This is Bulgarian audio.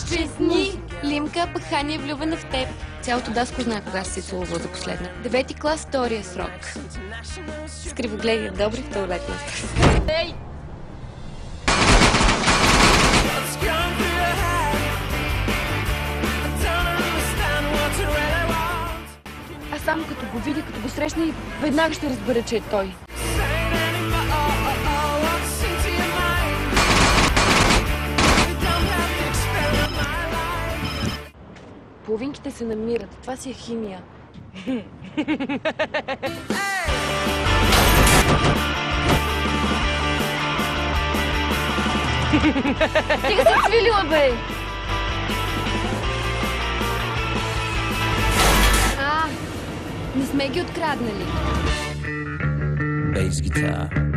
Честни! Лимка, пък Хани е влюбена в теб. Цялото Даско знае кога ще се целува за последно. 9-ти клас, втория срок. С кривогледия добри в туалетната. Ей! Аз само като го видя, като го срещна и веднага ще разбера, че е той. Половинките се намират. Това си е химия. Стига се свилила, бе! Не сме ги откраднали. Bass guitar.